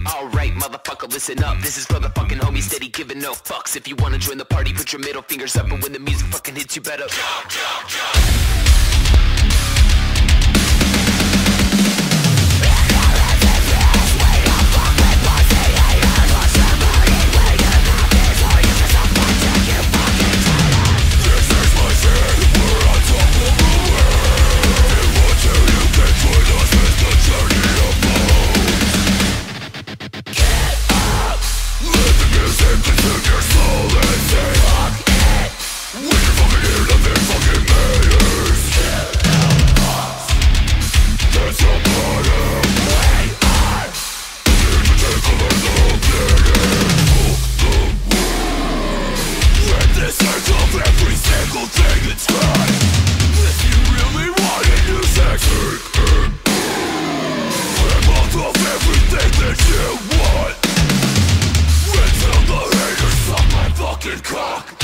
Alright, motherfucker, listen up. This is for the fucking homies steady giving no fucks. If you wanna join the party, put your middle fingers up. And when the music fucking hits, you better jump, jump, jump. Cock!